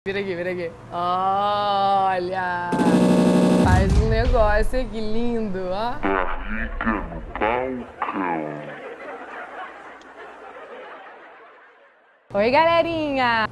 Vira aqui, vira aqui. Olha! Faz um negócio aqui lindo, ó. Barriga no balcão. Oi, galerinha!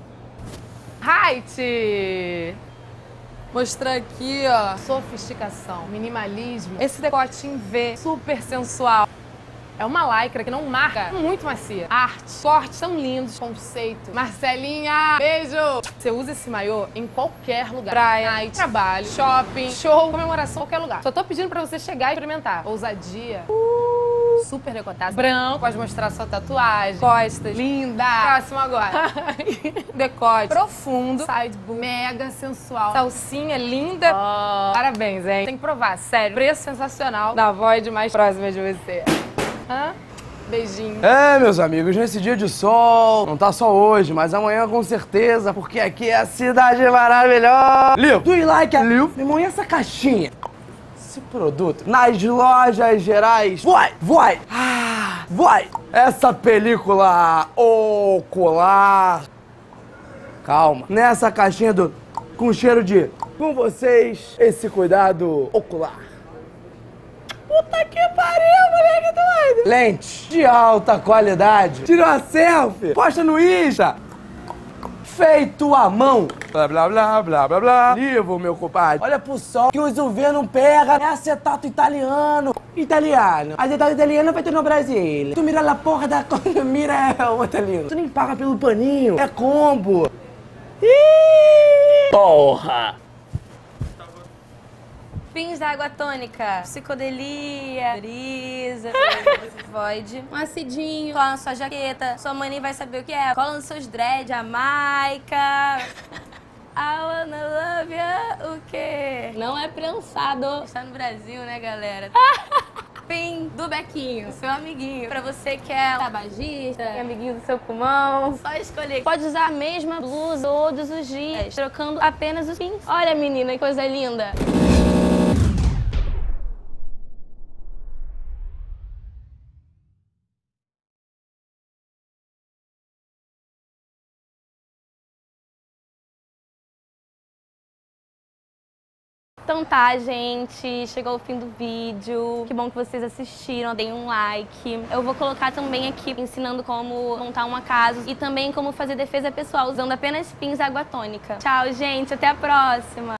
Height! Mostrar aqui, ó, sofisticação, minimalismo. Esse decote em V, super sensual. É uma lycra que não marca, muito macia. Arte, cortes tão lindos, conceito. Marcelinha, beijo! Você usa esse maiô em qualquer lugar. Praia, night, trabalho, shopping, show, comemoração, qualquer lugar. Só tô pedindo pra você chegar e experimentar. Ousadia. Super decotado. Branco, pode mostrar sua tatuagem. Costas, linda. Próximo agora. Decote profundo. Side boob, mega sensual. Salsinha linda. Oh, parabéns, hein? Tem que provar, sério. Preço sensacional. Da Void mais próxima de você. Hã? Beijinho. É, meus amigos, nesse dia de sol, não tá só hoje, mas amanhã com certeza, porque aqui é a cidade maravilhosa. Liv, do you like a Liv? Meu irmão, e essa caixinha? Esse produto, nas lojas gerais, vai! Essa película ocular. Calma. Nessa caixinha com cheiro de... Com vocês, esse cuidado ocular. Puta que pariu, moleque doido! Lente de alta qualidade. Tira uma selfie, posta no Insta. Feito à mão. Blá, blá, blá, blá, blá, blá. Livro, meu compadre. Olha pro sol que os UV não pega. É acetato italiano. Acetato italiano feito no Brasil. Tu mira a porra da... Quando mira é o italiano. Tu nem paga pelo paninho. É combo. Ih! Porra! Pins da água tônica, psicodelia, brisa, void, um acidinho, cola na sua jaqueta, sua mãe nem vai saber o que é, cola nos seus dread, Jamaica. I wanna love you, o quê? Não é prensado. Está no Brasil, né, galera? Pin do Bequinho, seu amiguinho. Pra você que é tabagista, amiguinho do seu pulmão, só escolher. Pode usar a mesma blusa todos os dias, trocando apenas os pins. Olha, menina, que coisa linda. Então tá, gente, chegou o fim do vídeo. Que bom que vocês assistiram, deem um like. Eu vou colocar também aqui ensinando como montar uma casa e também como fazer defesa pessoal usando apenas pins água tônica. Tchau, gente, até a próxima!